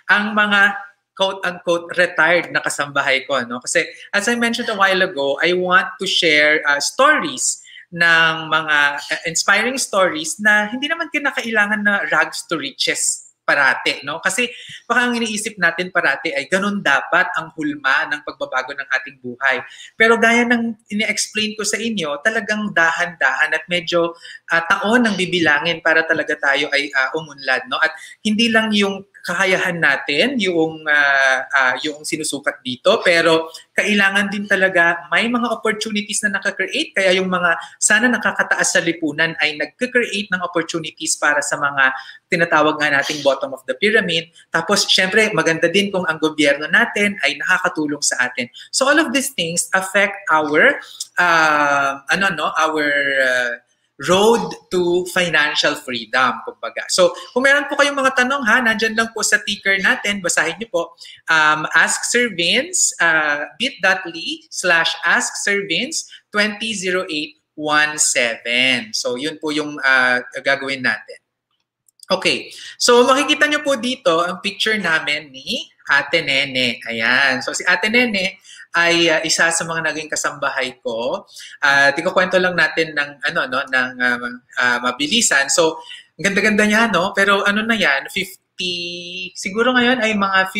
ang mga quote-unquote retired na kasambahay ko. No? Kasi as I mentioned a while ago, I want to share stories ng mga inspiring stories na hindi naman kinakailangan na rags to riches parati, no? Kasi baka ang iniisip natin parati ay ganun dapat ang hulma ng pagbabago ng ating buhay. Pero gaya ng ini-explain ko sa inyo, talagang dahan-dahan at medyo taon ang bibilangin para talaga tayo ay umunlad, no? At hindi lang yung kakayahan natin yung sinusukat dito, pero kailangan din talaga may mga opportunities na nakaka-create, kaya yung mga sana nakakataas sa lipunan ay nagka-create ng opportunities para sa mga tinatawag nga nating bottom of the pyramid. Tapos syempre maganda din kung ang gobyerno natin ay nakakatulong sa atin. So all of these things affect our road to financial freedom, kumbaga. So, kung meron po kayong mga tanong, nandyan lang po sa ticker natin, basahin niyo po, Ask Sir Vince, bit.ly/AskSirVince200817. So, yun po yung gagawin natin. Okay, so makikita niyo po dito ang picture namin ni Ate Nene. Ayan, so si Ate Nene ay isa sa mga naging kasambahay ko. Kwento lang natin ng mabilisan. So, ganda-ganda niya, no? Pero ano na yan, 50, siguro ngayon ay mga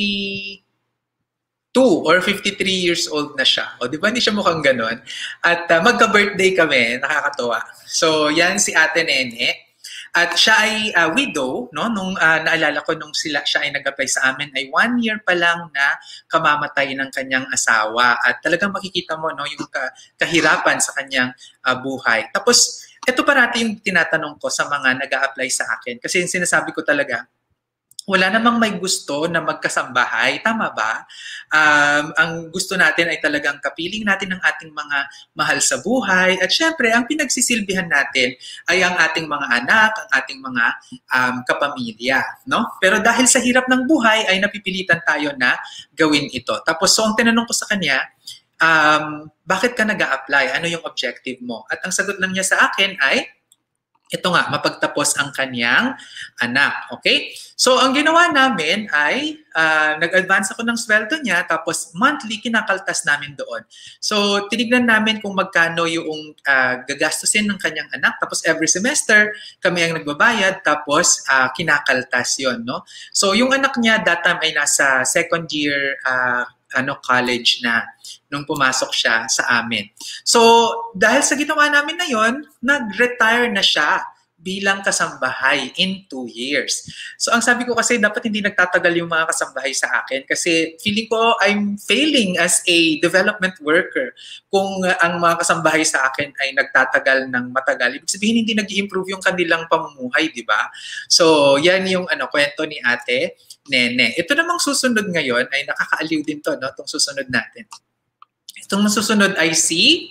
52 or 53 years old na siya. O, di ba hindi siya mukhang ganon? At magka-birthday kami, nakakatuwa. So, yan si Ate Nene. At siya ay widow, no? Nung naalala ko nung siya ay nag-apply sa amin ay 1 year pa lang na kamamatay ng kanyang asawa. At talagang makikita mo, no, yung kahirapan sa kanyang buhay. Tapos ito parati yung tinatanong ko sa mga nag-a-apply sa akin, kasi yung sinasabi ko talaga, wala namang may gusto na magkasambahay, tama ba? Ang gusto natin ay talagang kapiling natin ang ating mga mahal sa buhay, at syempre ang pinagsisilbihan natin ay ang ating mga anak, ang ating mga kapamilya, no? Pero dahil sa hirap ng buhay ay napipilitan tayo na gawin ito. Tapos so ang tinanong ko sa kanya, bakit ka nag-a-apply? Ano yung objective mo? At ang sagot lang niya sa akin ay, ito nga, mapagtapos ang kanyang anak. Okay? So, ang ginawa namin ay nag-advance ako ng sweldo niya, tapos monthly kinakaltas namin doon. So, tinignan namin kung magkano yung gagastusin ng kanyang anak, tapos every semester kami ang nagbabayad, tapos kinakaltas yon, no? So, yung anak niya that time ay nasa second year college na nung pumasok siya sa amin. So, dahil sa ginawa namin na yon, nag-retire na siya bilang kasambahay in 2 years. So, ang sabi ko kasi, dapat hindi nagtatagal yung mga kasambahay sa akin kasi feeling ko I'm failing as a development worker kung ang mga kasambahay sa akin ay nagtatagal ng matagal. Ibig sabihin, hindi nag-i-improve yung kanilang pamumuhay, di ba? So, yan yung kwento ni Ate Nene. Ito namang susunod ngayon ay nakakaaliw din to, no? Itong susunod natin. Itong susunod ay si,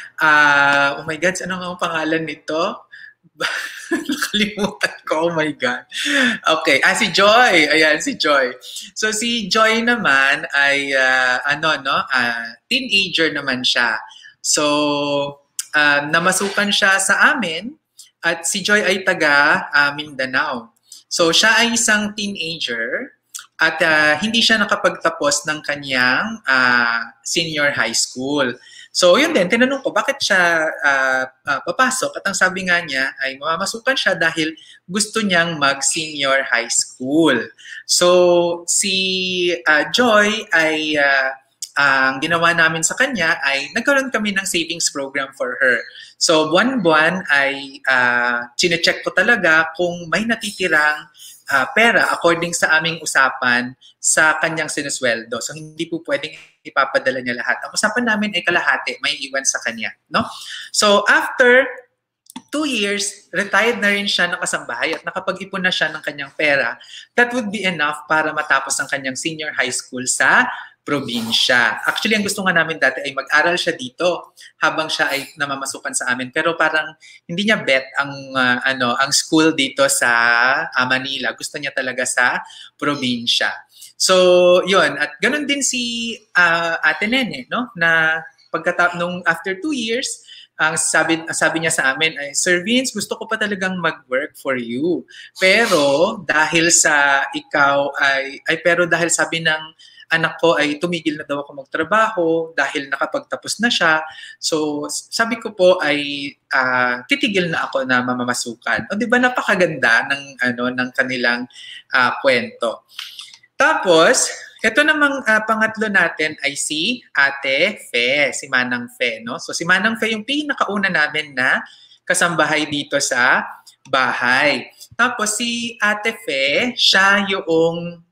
oh my God, ano nga ang pangalan nito? Nakalimutan ko, oh my God. Okay, si Joy. Ayan, si Joy. So, si Joy naman ay, teenager naman siya. So, namasukan siya sa amin at si Joy ay taga Mindanao. So, siya ay isang teenager at hindi siya nakapagtapos ng kanyang senior high school. So, yun din, tinanong ko, bakit siya papasok? At ang sabi nga niya ay mamamasukan siya dahil gusto niyang mag-senior high school. So, si Joy ay, ang ginawa namin sa kanya ay nagkaroon kami ng savings program for her. So, buwan-buwan ay chinecheck ko talaga kung may natitirang pera according sa aming usapan sa kanyang sinusweldo. So, hindi po pwedeng ipapadala niya lahat. Ang usapan namin ay kalahati, may iwan sa kanya. No? So, after 2 years, retired na rin siya ng kasambahay at nakapag-ipon na siya ng kanyang pera. That would be enough para matapos ang kanyang senior high school sa probinsya. Actually, ang gusto nga namin dati ay mag-aral siya dito habang siya ay namamasukan sa amin. Pero parang hindi niya bet ang school dito sa Manila. Gusto niya talaga sa probinsya. So, yun. At ganun din si Ate Nene, no? Na nung after 2 years, ang sabi niya sa amin ay, Sir Vince, gusto ko pa talagang mag-work for you. Pero dahil sa ikaw pero dahil sabi ng anak ko ay tumigil na daw ako magtrabaho dahil nakapagtapos na siya. So sabi ko po ay titigil na ako na mamamasukan. O di ba napakaganda ng kanilang kwento. Tapos ito namang pangatlo natin ay si Ate Fe, si Manang Fe, no? So si Manang Fe yung pinakauna namin na kasambahay dito sa bahay. Tapos si Ate Fe, siya yung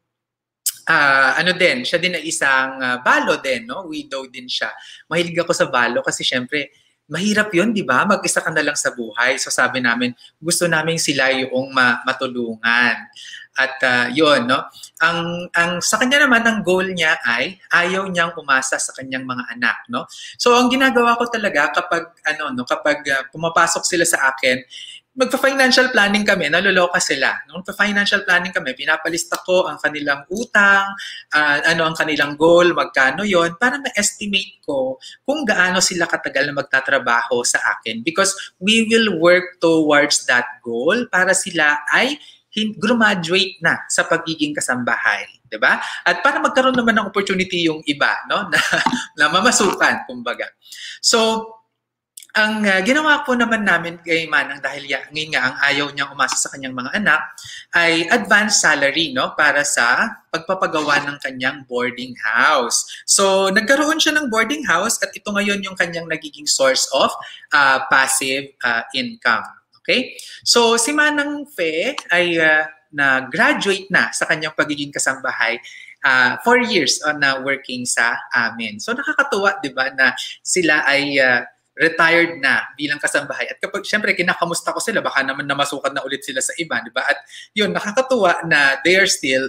siya din ay isang balo din, no? Widow din siya. Mahilig ako sa balo kasi syempre, mahirap yun, di ba? Mag-isa ka na lang sa buhay. So sabi namin, gusto namin sila yung matulungan. At yun, no? Ang sa kanya naman, ang goal niya ay ayaw niyang umasa sa kanyang mga anak, no? So ang ginagawa ko talaga kapag pumapasok sila sa akin, magpa-financial planning kami, naluloka sila. Nung financial planning kami, pinapalista ko ang kanilang utang, ang kanilang goal, magkano yon para ma-estimate ko kung gaano sila katagal na magtatrabaho sa akin. Because we will work towards that goal para sila ay graduate na sa pagiging kasambahay, 'di ba? At para magkaroon naman ng opportunity yung iba, no, na mamasukan kumbaga. So ang ginawa po naman namin kay Manang dahil ngayon nga ang ayaw niyang umasa sa kanyang mga anak ay advance salary, no, para sa pagpapagawa ng kanyang boarding house. So nagkaroon siya ng boarding house at ito ngayon yung kanyang nagiging source of passive income. Okay? So si Manang Fe ay na-graduate na sa kanyang pagiging kasambahay 4 years na working sa amin. So nakakatuwa, 'di ba, na sila ay retired na bilang kasambahay. At kapag syempre kinakamusta ko sila, baka naman namasukan na ulit sila sa iba, 'di ba? At 'yun, nakakatuwa na they are still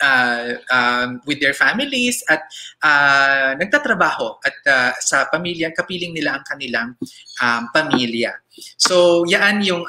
with their families at nagtatrabaho at sa pamilya, kapiling nila ang kanilang pamilya. So yan yung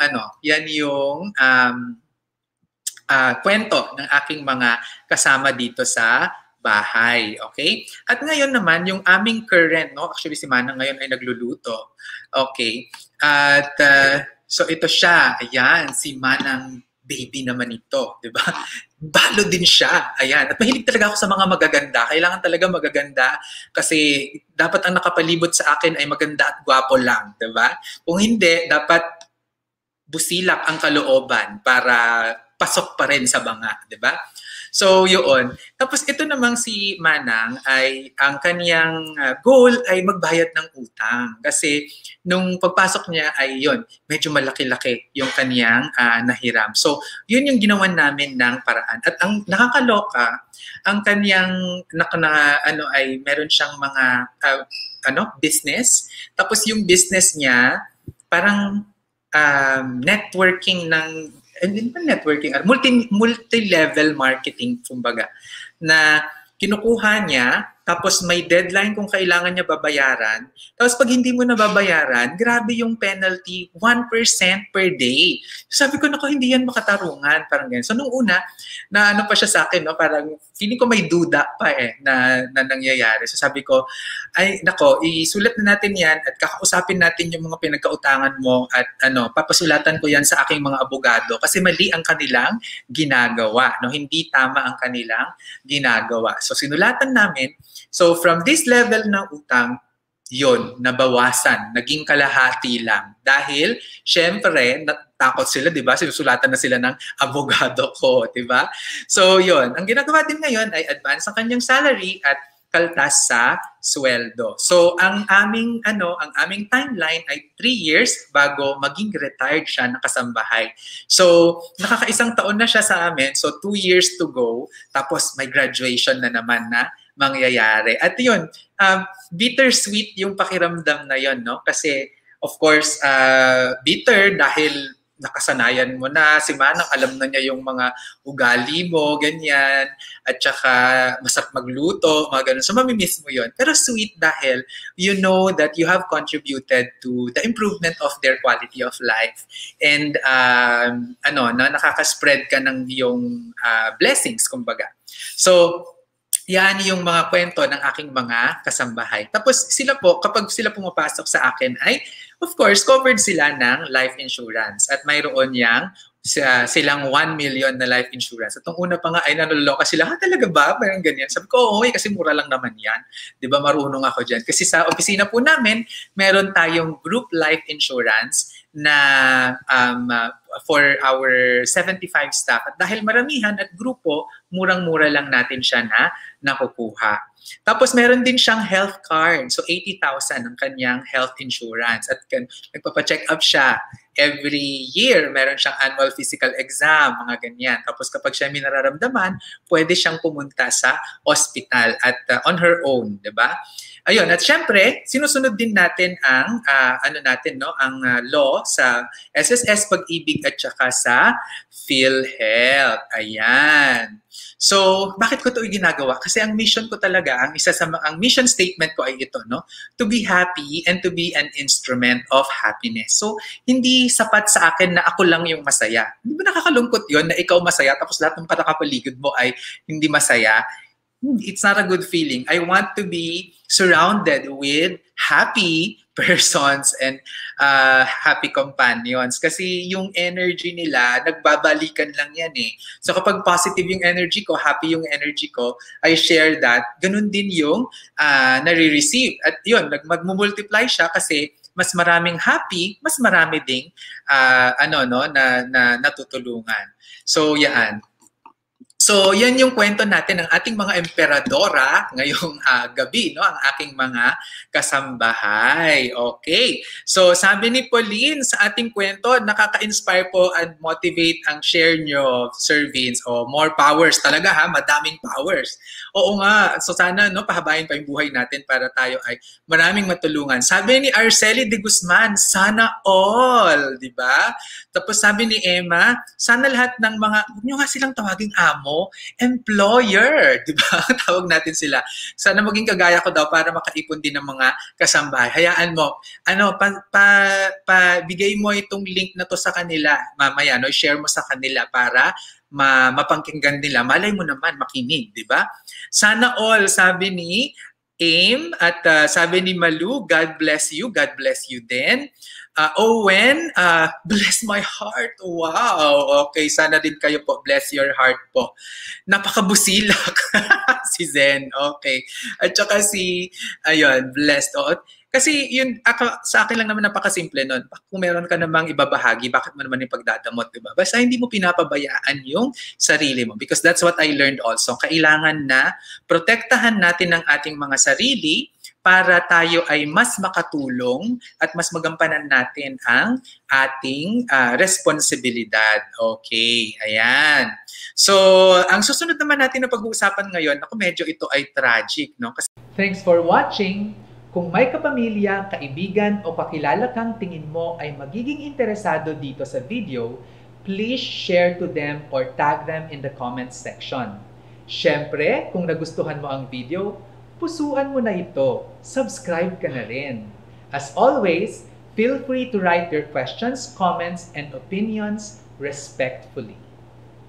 kwento ng aking mga kasama dito sa bahay, okay? At ngayon naman, yung aming current, no? Actually, si Manang ngayon ay nagluluto. Okay. At so ito siya, ayan, si Manang baby naman ito, di ba? Balo din siya, ayan. At mahilig talaga ako sa mga magaganda. Kailangan talaga magaganda kasi dapat ang nakapalibot sa akin ay maganda at gwapo lang, di ba? Kung hindi, dapat busilak ang kalooban para pasok pa rin sa banga, di ba? So, yun. Tapos ito namang si Manang ay ang kaniyang goal ay magbayad ng utang. Kasi nung pagpasok niya ay yun, medyo malaki-laki yung kaniyang nahiram. So, yun yung ginawan namin ng paraan. At ang nakakaloka, ang kaniyang ay meron siyang mga business. Tapos yung business niya, parang networking ng multi-level marketing, kumbaga, na kinukuha niya, tapos may deadline kung kailangan niya babayaran. Tapos pag hindi mo na babayaran, grabe yung penalty, 1% per day. Sabi ko, nako, hindi yan makatarungan. Parang ganyan. So nung una, na pa siya sa akin, no? Parang feeling ko may duda pa na nangyayari. So sabi ko, ay nako, isulat na natin yan at kakausapin natin yung mga pinagkautangan mo at papasulatan ko yan sa aking mga abogado kasi mali ang kanilang ginagawa. No? Hindi tama ang kanilang ginagawa. So sinulatan namin. So from this level ng utang, yun, nabawasan, naging kalahati lang. Dahil, syempre, natakot sila, di ba? Sinusulatan na sila ng abogado ko, di ba? So, yun. Ang ginagawa din ngayon ay advance ang kanyang salary at kaltas sa sweldo. So, ang aming timeline ay 3 years bago maging retired siya na kasambahay. So, nakakaisang taon na siya sa amin. So, 2 years to go. Tapos, may graduation na naman na mangyayari. At yun, bittersweet yung pakiramdam na yun, no? Kasi, of course, bitter dahil nakasanayan mo na, si Manang alam na niya yung mga ugali mo, ganyan, at saka masarap magluto, mga ganun. So, mamimiss mo yun. Pero sweet dahil you know that you have contributed to the improvement of their quality of life. And, nakakaspread ka ng iyong blessings, kumbaga. So, Yan yung mga kwento ng aking mga kasambahay. Tapos sila po, kapag sila pumapasok sa akin ay, of course, covered sila ng life insurance. At mayroon yang silang 1 million na life insurance. At nung una pa nga ay nanuloka sila, talaga ba? Parang ganyan. Sabi ko, oo, kasi mura lang naman yan. Di ba marunong ako dyan? Kasi sa opisina po namin, meron tayong group life insurance na for our 75 staff. At dahil maramihan at grupo, murang-mura lang natin siya na nakukuha. Tapos meron din siyang health card. So 80,000 ang kanyang health insurance. At nagpapa-check up siya every year. Meron siyang annual physical exam, mga ganyan. Tapos kapag siya may nararamdaman, pwede siyang pumunta sa hospital at on her own, 'di ba? Ayun, at syempre, sinusunod din natin ang ang law sa SSS Pag-ibig at saka sa PhilHealth. Ayan. So, bakit ko 'to ginagawa? Kasi ang mission ko talaga, ang mission statement ko ay ito, no? To be happy and to be an instrument of happiness. So, hindi sapat sa akin na ako lang yung masaya. Hindi ba nakakalungkot 'yon na ikaw masaya tapos lahat ng katakapaligid mo ay hindi masaya? It's not a good feeling. I want to be surrounded with happy persons and happy companions. Kasi yung energy nila, nagbabalikan lang yan eh. So kapag positive yung energy ko, happy yung energy ko, I share that. Ganun din yung nare-receive. At yun, magmumultiply siya kasi mas maraming happy, mas marami ding na natutulungan. So yan. So, yan yung kwento natin ng ating mga emperadora ngayong gabi, no? Ang aking mga kasambahay. Okay. So, sabi ni Pauline sa ating kwento, nakaka-inspire po and motivate ang share nyo, Sir Vince. O, more powers talaga ha, madaming powers. Oo nga. So, sana no, pahabayin pa yung buhay natin para tayo ay maraming matulungan. Sabi ni Arceli de Guzman, sana all, di ba? Tapos sabi ni Emma, sana lahat ng mga, huwag nyo nga silang tawaging amo, employer, di ba? Tawag natin sila. Sana maging kagaya ko daw para makaipon din ng mga kasambahay. Hayaan mo, bigay mo itong link na to sa kanila mamaya, no? Share mo sa kanila para mapangkinggan nila. Malay mo naman makinig, di ba? Sana all, sabi ni Aim at sabi ni Malu, God bless you din. Owen, bless my heart. Wow. Okay, sana din kayo po. Bless your heart po. Napakabusilak. Si Zen. Okay. At saka blessed. Kasi yun, sa akin lang naman napakasimple nun. Kung meron ka namang ibabahagi, bakit mo naman yung pagdadamot, diba? Basta hindi mo pinapabayaan yung sarili mo. Because that's what I learned also. Kailangan na protektahan natin ang ating mga sarili para tayo ay mas makatulong at mas magampanan natin ang ating responsibilidad. Okay, ayan. So, ang susunod naman natin na pag-uusapan ngayon, medyo ito ay tragic, no? Thanks for watching. Kung may kapamilya, kaibigan o kakilala kang tingin mo ay magiging interesado dito sa video, please share to them or tag them in the comments section. Syempre, kung nagustuhan mo ang video, pusuan mo na ito. Subscribe ka na rin. As always, feel free to write your questions, comments, and opinions respectfully.